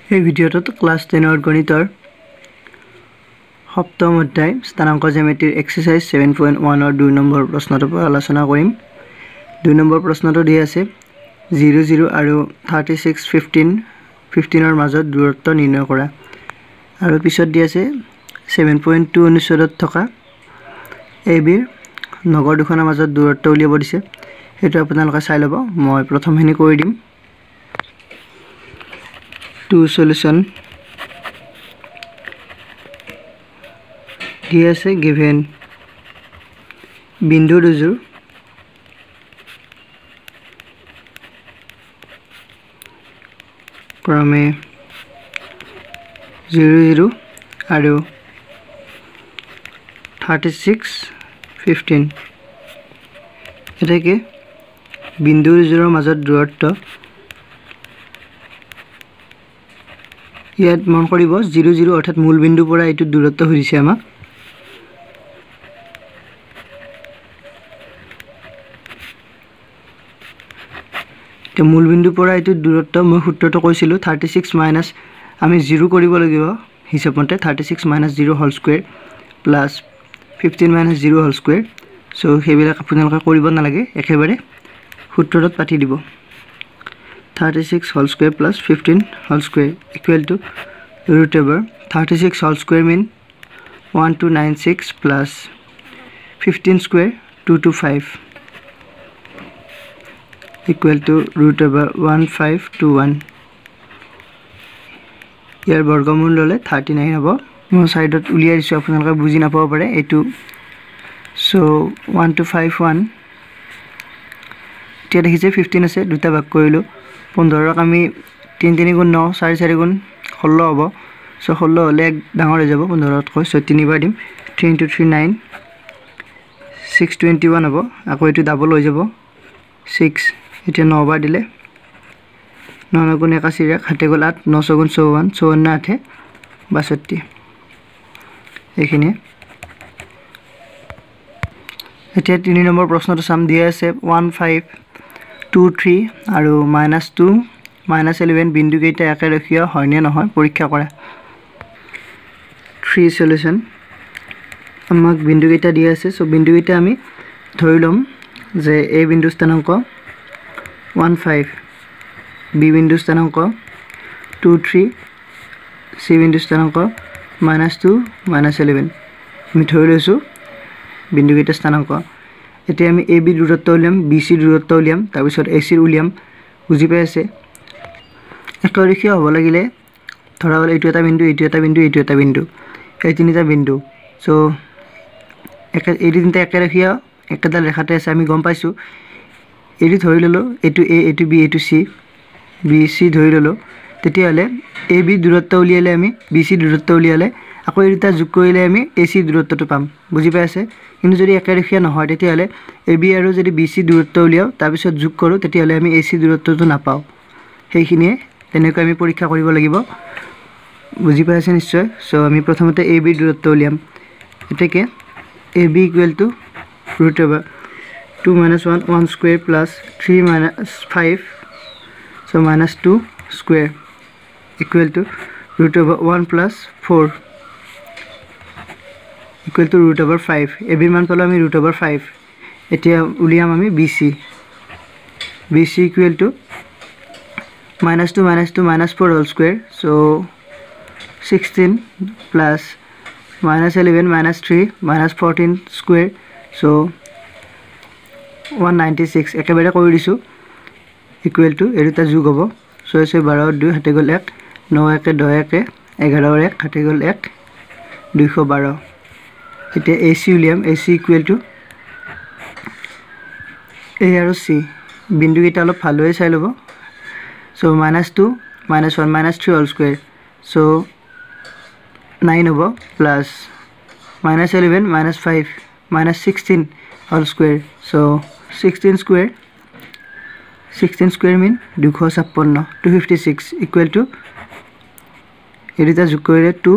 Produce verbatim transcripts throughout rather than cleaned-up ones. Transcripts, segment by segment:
এই ভিডিওটোত class ten ৰ গণিতৰ সপ্তম অধ্যায় স্থানাঙ্ক জ্যামিতিৰ এক্সাৰসাইজ seven point one ৰ দুই নম্বৰ প্ৰশ্নটোৰ পৰা আলোচনা কৰিম। দুই নম্বৰ প্ৰশ্নটো দিয়া আছে zero zero আৰু thirty-six fifteen fifteen ৰ মাজত দূৰত্ব নিৰ্ণয় কৰা। আৰু পিছত দিয়া আছে seven point two অনুচ্ছেদত থকা A B নগৰ দুখনৰ মাজত দূৰত্ব উলিয়াব দিছে। হেতু আপোনালোকে চাই লব। মই প্ৰথমখিনি কৰি দিম। Two solution here is given bindu dujur krame zero zero aru thirty-six fifteen etake bindu dujur majot durotto ইয়াত মন কৰিব zero zero অৰ্থাৎ মূল বিন্দু পৰা এটো দূৰত্ব হৈছে আমাক তে মূল বিন্দু পৰা এটো দূৰত্ব মই সূত্ৰটো কৈছিলো thirty-six মাইনাস আমি zero কৰিব লাগিব হিচাপতে thirty-six minus zero whole square plus fifteen minus zero whole square so হেবিলাক আপোনালোকে কৰিব নালাগে একেবাৰে সূত্ৰটোত পাতি দিব thirty-six whole square plus fifteen whole square equal to root over thirty-six whole square mean one two nine six plus fifteen square two two five equal to root over one five two one ইয়াৰ বৰ্গমূল ললে thirty-nine হ'ব মই সাইডত উলিয়াই দিছো আপোনালোকে বুজি নাপাব পাৰে এটো so one two five one তে দেখিছে fifteen আছে দুটা ভাগ কৰিলো fifteen ক আমি three three গুণ nine four four গুণ sixteen হ'ব সো sixteen হলে এক ডাঙৰ হৈ যাব fifteen ত কৈ সো three বাৰ দিম three into three nine six twenty-one হ'ব আকৌ এটো ডাবল হৈ যাব six এটা nine বাৰ দিলে nine গুণ eighty হাতে গল eight nine গুণ chauवन chauवन আঠ বাষট্টি এখানে এটা three নম্বৰ প্ৰশ্নটো সাম দিয়া আছে one five two three আৰু minus two minus eleven বিন্দু কেইটা একে ৰেখীয় হয় নে নহয় পৰীক্ষা কৰা three solution আমাক বিন্দু কেইটা দিয়া আছে সো বিন্দু কেইটা আমি ধৰিলম যে A বিন্দু স্থানাঙ্ক one five B বিন্দু স্থানাঙ্ক two three C বিন্দু স্থানাঙ্ক minus two minus eleven আমি ধৰি লৈছো বিন্দু কেইটা স্থানাঙ্ক এতে আমি A B দূৰত্ব উলিয়াম B C দূৰত্ব উলিয়াম তাৰ পিছত A C উলিয়াম বুজি পাই আছে একৰেখীয় হ'ব লাগিলে ধৰা হল এইটো এটা বিন্দু এইটো এটা বিন্দু এইটো এটা বিন্দু এই তিনিটা বিন্দু সো একে এই তিনিটা একৰেখীয় একেডাল ৰেখাতে আছে আমি গম পাইছো এৰি ধৰি ললো এটো A এটো B এটো C B C ধৰি ললো তেতিয়া হলে A B দূৰত্ব উলিয়ালে আমি B C দূৰত্ব উলিয়ালে আকৌ এটা যোগ কৰিলে আমি A C দূৰত্বটো পাম বুজি পাই আছে কিন্তু যদি একৰেখীয় নহয় তেতিয়া হলে A B আৰু যদি B C দূৰত্ব উলিয়াও তাৰ পিছত যোগ কৰো তেতিয়া হলে আমি A C দূৰত্বটো নাপাও সেইখিনিয়ে তেনেকৈ আমি পৰীক্ষা কৰিব লাগিব বুজি পাই আছে নিশ্চয় সো আমি প্ৰথমতে A B দূৰত্ব উলিয়াম এটাকে A B equal to root over two minus one one square plus three minus five so minus two square equal to root over one plus four equal to root over five A B মান পালো আমি root over five এতিয়া উলিয়াম আমি B C B C equal to minus two minus two minus four whole square so sixteen plus minus eleven minus three minus fourteen square so one ninety-six একেবাৰে কৰি দিছো equal to এৰিটা যোগ হ'ব ছয় ছয় বাৰ দুই হাতে গল এক নয় এক দহ এক এঘাৰ এক হাতে গল এক দুইশ বাৰ এতিয়া A C উলিয়াম A C equal to A আৰু C বিন্দু কেইটা অলপ ভালকৈ চাই লব so minus two minus one minus three whole square so nine হ'ব plus minus eleven minus five minus sixteen whole square so sixteen square sixteen square mean two fifty-six two fifty-six equal to এৰিটা যোগ কৰিলে two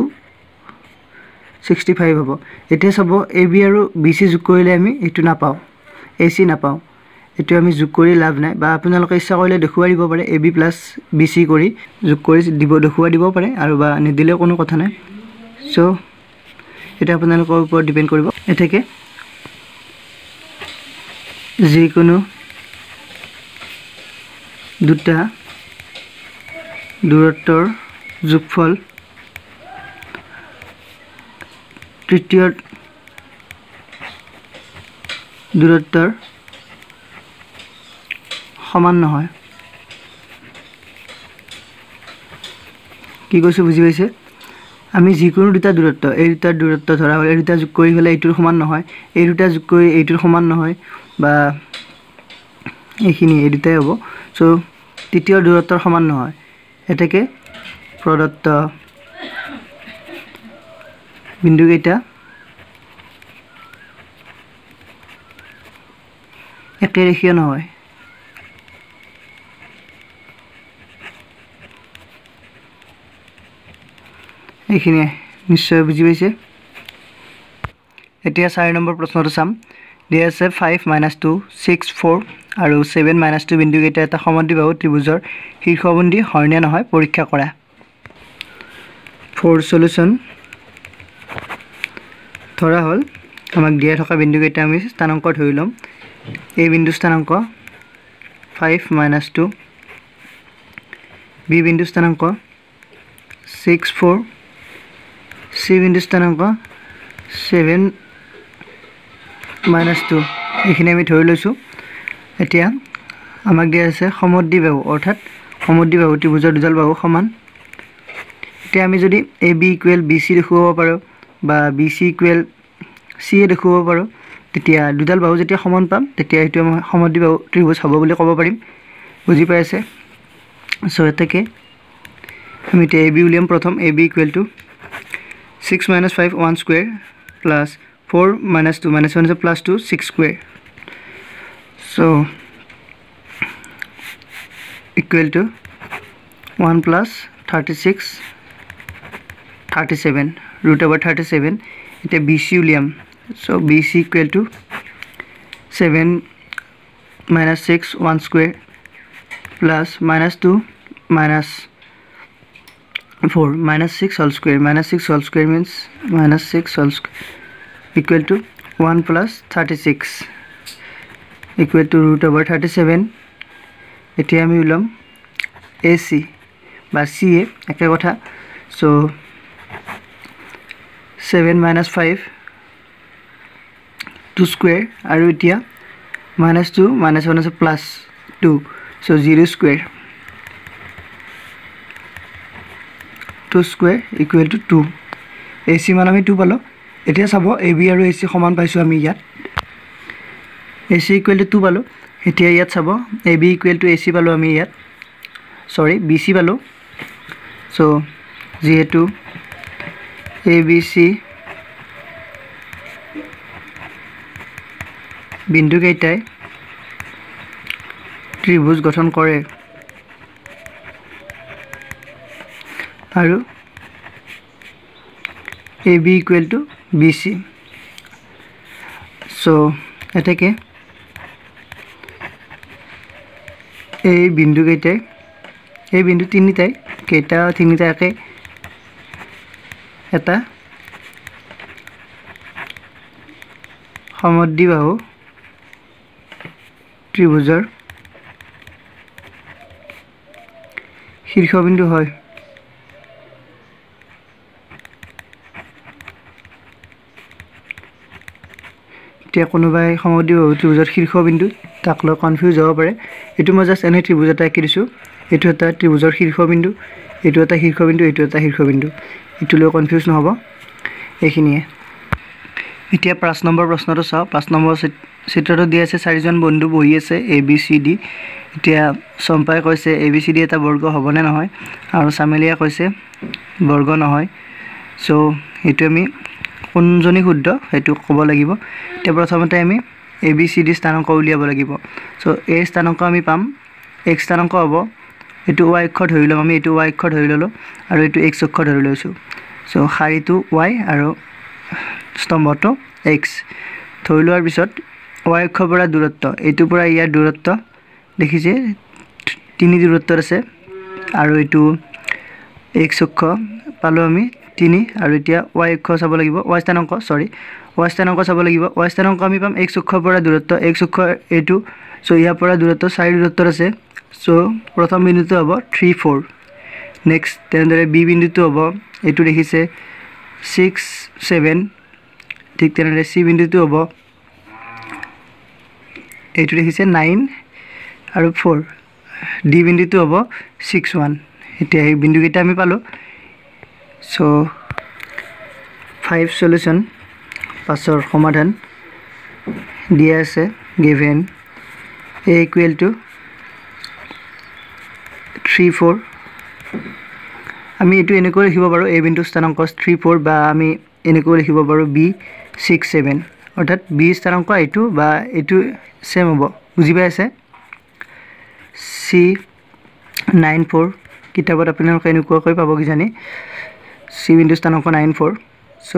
sixty-five হ'ব এতিয়া সব A B আৰু B C যোগ কৰিলে আমি এটো না পাও A C না পাও এটো আমি যোগ কৰি লাভ নাই বা আপোনালোকে ইচ্ছা কৰিলে দেখুৱাই দিব পাৰে A B plus B C কৰি যোগ কৰি দিব দেখুৱাই দিব পাৰে আৰু বা নিদিলে কোনো কথা নাই সো এটা আপোনালোকৰ ওপৰত ডিপেন্ড কৰিব এটাকে যিকোনো দুটা দূৰত্বৰ যোগফল তৃতীয় দূৰত্বৰ সমান নহয় কি কৈছো বুজি পাইছে আমি যিকোনো দুটা দূৰত্ব এই দুটা দূৰত্ব ধৰা হলে এই দুটা যোগ কৰি হলে এইটোৰ সমান নহয় এই দুটা যোগ কৰি এইটোৰ সমান নহয় বা এইখিনি এই দুটাই হ'ব সো তৃতীয় দূৰত্বৰ সমান নহয় এটাকে প্ৰদত্ত বিন্দু কেইটা একে ৰেখীয় নহয় এইখিনি নিশ্চয় বুজি পাইছে এতিয়া চাৰি নম্বৰ প্ৰশ্নটো চাম দিয়া আছে five minus two six four আৰু seven minus two বিন্দু কেইটা এটা সমদ্বিবাহু ত্ৰিভুজৰ শীৰ্ষবিন্দু হয় নে নহয় পৰীক্ষা কৰা ফৰ সলিউশন ধৰা হল আমাক দিয়া থকা বিন্দু কেইটা আমি স্থানাংক ধৰি লম এই বিন্দু স্থানাংক five minus two b বিন্দু স্থানাংক six four c বিন্দু স্থানাংক seven minus two এখানে আমি ধৰি লৈছো এতিয়া আমাক দিয়া আছে সমদ্বিবাহু অৰ্থাৎ সমদ্বিবাহু ত্ৰিভুজৰ দুডাল বাহু সমান এতিয়া আমি যদি A B equal B C দেখুৱাব পাৰো বা B C equal C দেখুৱাব পাৰো তেতিয়া দুডাল বাহু যেতিয়া সমান পাম তেতিয়া এটো সমদ্বিবাহু ত্ৰিভুজ হ'ব বুলি ক'ব পাৰিম বুজি পাইছে সো এটাকে আমি তে A B উলিয়াম প্ৰথম A B equal to six minus five one square plus four minus two minus one is plus two six square so equal to one plus thirty-six thirty-seven root over thirty-seven it is B C ulium so B C equal to seven minus six one square plus minus two minus four minus six whole square minus six whole square means minus six whole square equal to one plus thirty-six equal to root over thirty-seven এটি আমি উলাম A C বা C A একে কথা so seven minus five two square আৰু এতিয়া minus two minus one is plus two so zero square two square equal to two A C মান আমি two পালো এতিয়া চাব A B আৰু A C সমান পাইছো আমি ইয়াত A C equal to two পালো এতিয়া ইয়াত চাব A B equal to A C পালো আমি ইয়াত sorry B C পালো so যেহেতু A B C বিন্দু কেইটাই ত্ৰিভুজ গঠন কৰে আৰু A B equal to B C so এটাকে এই বিন্দু কেইটাই এই বিন্দু তিনিটাই কেইটা তিনিটাকে এটা সমদ্বিবাহু ত্ৰিভুজৰ শীৰ্ষবিন্দু হয় এতিয়া কোনোবাই সমদ্বিবাহু ত্ৰিভুজৰ শীৰ্ষবিন্দু তাক লৈ কনফিউজ হ'ব পাৰে এটো মই জাস্ট এনে ত্ৰিভুজ এটা আঁকি দিছো এটো এটা ত্ৰিভুজৰ শীৰ্ষবিন্দু এটো এটা শীৰ্ষবিন্দু এটো এটা শীৰ্ষবিন্দু এটো লৈ কনফিউজ নহব এইখিনিয়ে এতিয়া পাঁচ নম্বৰ প্ৰশ্নটো চাও পাঁচ নম্বৰ চিত্ৰটো দিয়া আছে চাৰিজন বন্ধু বহি আছে A B C D এতিয়া সম্পাই কৈছে A B C D এটা বৰ্গ হ'ব নে নহয় আৰু সামেলিয়া কৈছে বৰ্গ নহয় সো এটো আমি কোনজনী শুদ্ধ হেতু ক'ব লাগিব তে প্ৰথমতে আমি A B C D স্থানাংক উলিয়াব লাগিব সো A স্থানাংক আমি পাম x স্থানাংক হ'ব এটো y অক্ষ ধৰি লম আমি এটো y অক্ষ ধৰি ললো আৰু এটো x অক্ষ ধৰি লৈছো সো শাৰীটো y আৰু স্তম্ভটো x ধৰি লোৱাৰ পিছত y অক্ষৰ পৰা দূৰত্ব এইটো পৰা ইয়াৰ দূৰত্ব দেখিছে তিনি দূৰত্বৰ আছে আৰু এইটো x অক্ষ পালো আমি তিনি আৰু এতিয়া y অক্ষ চাব লাগিব y স্থানাংক সৰি y স্থানাংক চাব লাগিব y স্থানাংক আমি পাম x অক্ষৰ পৰা দূৰত্ব x অক্ষ এইটো সো ইয়াৰ পৰা দূৰত্ব চাৰি দূৰত্বৰ আছে সো প্ৰথম বিন্দুটো হ'ব three four নেক্সট তেনেদৰে b বিন্দুটো হ'ব এইটো দেখিছে six seven ঠিক তেনেদৰে c বিন্দুটো হ'ব এইটো দেখিছে nine আৰু four d বিন্দুটো হ'ব six one এতিয়া এই বিন্দু কেইটা আমি পালো সো five সলিউশন পাছৰ সমাধান দিয়া আছে given a equal to three four আমি এটো এনেকৈ লিখিব পাৰো a বিন্দু স্থানাংক three four বা আমি এনেকৈ লিখিব পাৰো b six seven অৰ্থাৎ b স্থানাংক এইটো বা এইটো সেম হ'ব বুজি পাইছে c nine four কিতাবত আপোনালোকে এনেকৈ কৈ পাব কি জানি c বিন্দু স্থানাংক nine four so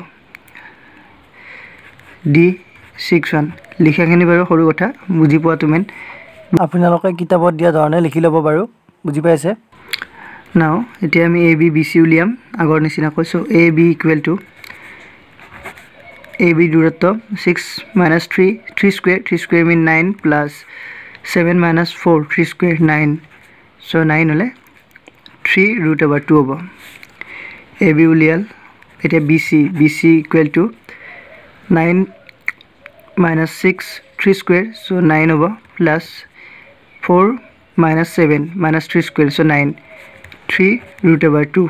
d six one লিখাখিনি বাৰু সৰু কথা বুজি পোৱা তুমি আপোনালোকে কিতাবত দিয়া ধৰণে লিখি ল'ব বাৰু বুজি পাইছে নাও এতিয়া আমি a b b c উলিয়াম আগৰ নিচিনা কৈছো a b equal to a b দূৰত্ব six minus three three square three square mean nine plus seven minus four three square nine so nine হলে three root over two হ'ব a b উলিয়াল এতিয়া b c b c equal to nine minus six three square so nine হ'ব plus four minus seven minus three square so nine three root over two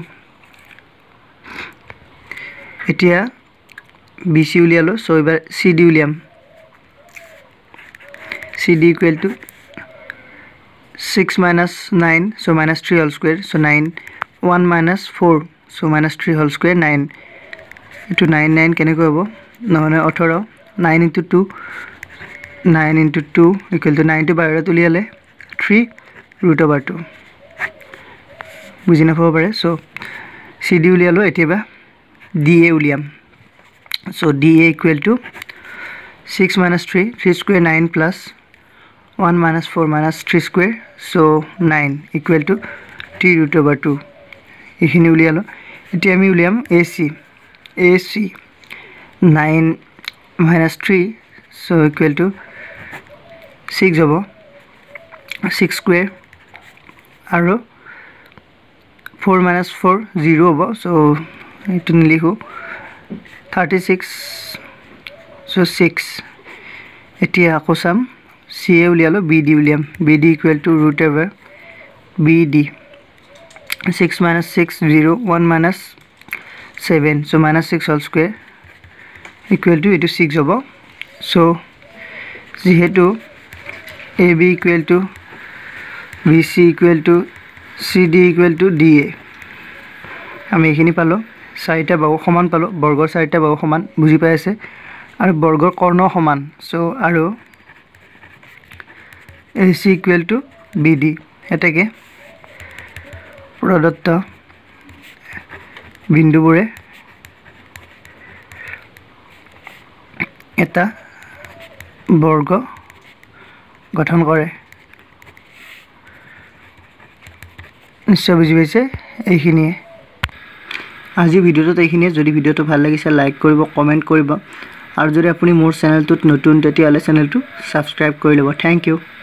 এতিয়া b c উলিয়ালো so এবাৰ c d উলিয়াম c d equal to six minus nine so minus three whole square so nine one minus four so minus three whole square nine into nine nine কেনেকৈ হ'ব নহনে eighteen nine into two nine into two equal to nine to বাহিৰত উলিয়ালে three root over two বুজি নাপাব পাৰে so c d উলিয়ালো এতিয়াবা d a উলিয়াম so d a equal to six minus three three square nine plus one minus four minus three square so nine equal to three root over two এখিনি উলিয়ালো এতিয়া আমি উলিয়াম ac ac nine minus three so equal to six হ'ব six square আৰু four minus four zero হ'ব so এটো নিলিখো thirty-six so six এতিয়া আকৌ সাম c a উলিয়ালো b d উলিয়াম b d equal to root over b d six minus six zero one minus seven so minus six whole square equal to eto six হ'ব so যেহেতু a b equal to b c equal to c d equal to d a আমি এখিনি পালো চাৰিটা বাহু সমান পালো বৰ্গৰ চাৰিটা বাহু সমান বুজি পাই আছে আৰু বৰ্গৰ কৰ্ণ সমান সো আৰু ac equal to bd এটাকে প্ৰদত্ত বিন্দুবোৰে এটা বৰ্গ গঠন কৰে নিশ্চয় বুজি পাইছে এইখিনিয়ে আজি ভিডিওটো এইখিনিয়ে যদি ভিডিওটো ভাল লাগিছে লাইক কৰিব কমেন্ট কৰিব আৰু যদি আপুনি মোৰ চেনেলটোত নতুন তেতিয়ালে চেনেলটো সাবস্ক্ৰাইব কৰি ল'ব থ্যাংক ইউ